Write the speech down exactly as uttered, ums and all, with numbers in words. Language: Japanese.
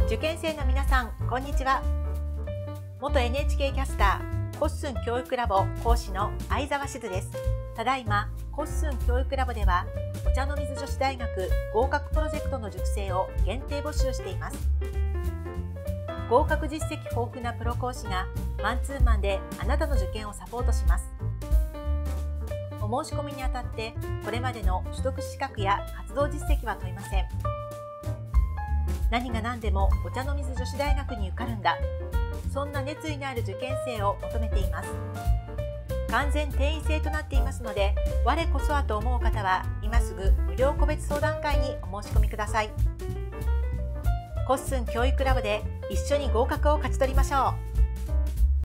受験生の皆さん、こんにちは。元 エヌエイチケー キャスター、コッスン教育ラボ講師の相沢しずです。ただいま、コッスン教育ラボでは、お茶の水女子大学合格プロジェクトの塾生を限定募集しています。合格実績豊富なプロ講師がマンツーマンであなたの受験をサポートします。お申し込みにあたってこれまでの取得資格や活動実績は問いません。何が何でもお茶の水女子大学に受かるんだ、そんな熱意のある受験生を求めています。完全定員制となっていますので、我こそはと思う方は今すぐ無料個別相談会にお申し込みください。コッスン教育ラボで一緒に合格を勝ち取りましょう。